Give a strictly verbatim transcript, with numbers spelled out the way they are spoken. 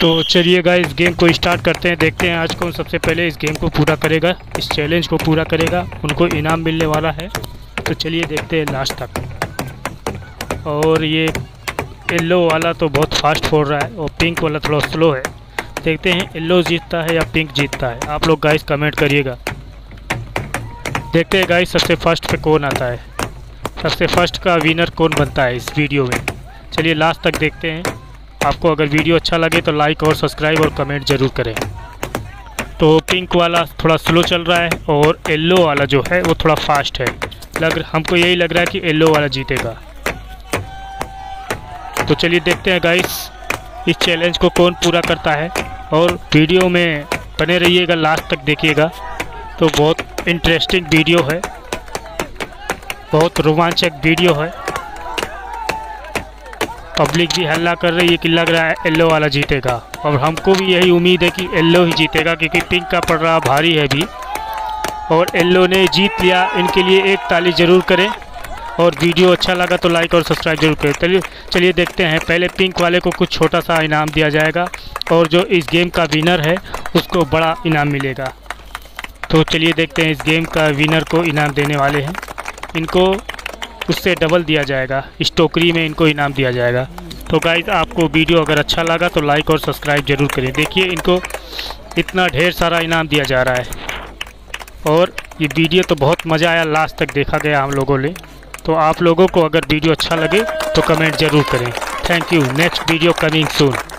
तो चलिए गाइस, इस गेम को स्टार्ट करते हैं। देखते हैं आज कौन सबसे पहले इस गेम को पूरा करेगा, इस चैलेंज को पूरा करेगा। उनको इनाम मिलने वाला है। तो चलिए देखते हैं लास्ट तक। और ये येलो वाला तो बहुत फास्ट फोड़ रहा है और पिंक वाला थोड़ा स्लो है। देखते हैं येलो जीतता है या पिंक जीतता है। आप लोग गाइस कमेंट करिएगा। देखते हैं गाइस सबसे फर्स्ट पे कौन आता है, सबसे फर्स्ट का विनर कौन बनता है इस वीडियो में। चलिए लास्ट तक देखते हैं। आपको अगर वीडियो अच्छा लगे तो लाइक और सब्सक्राइब और कमेंट ज़रूर करें। तो पिंक वाला थोड़ा स्लो चल रहा है और येलो वाला जो है वो थोड़ा फास्ट है। लग हमको यही लग रहा है कि येलो वाला जीतेगा। तो चलिए देखते हैं गाइस इस चैलेंज को कौन पूरा करता है। और वीडियो में बने रहिएगा, लास्ट तक देखिएगा। तो बहुत इंटरेस्टिंग वीडियो है, बहुत रोमांचक वीडियो है। पब्लिक भी हल्ला कर रही है कि लग रहा है येलो वाला जीतेगा, और हमको भी यही उम्मीद है कि येलो ही जीतेगा, क्योंकि पिंक का पड़ रहा भारी है भी। और येलो ने जीत लिया। इनके लिए एक ताली ज़रूर करें। और वीडियो अच्छा लगा तो लाइक और सब्सक्राइब जरूर करें। चलिए चलिए देखते हैं। पहले पिंक वाले को कुछ छोटा सा इनाम दिया जाएगा, और जो इस गेम का विनर है उसको बड़ा इनाम मिलेगा। तो चलिए देखते हैं, इस गेम का विनर को इनाम देने वाले हैं। इनको उससे डबल दिया जाएगा, इस टोकरी में इनको इनाम दिया जाएगा। तो गाइस आपको वीडियो अगर अच्छा लगा तो लाइक और सब्सक्राइब जरूर करें। देखिए इनको इतना ढेर सारा इनाम दिया जा रहा है। और ये वीडियो तो बहुत मज़ा आया, लास्ट तक देखा गया हम लोगों ने। तो आप लोगों को अगर वीडियो अच्छा लगे तो कमेंट ज़रूर करें। Thank you. Next video coming soon.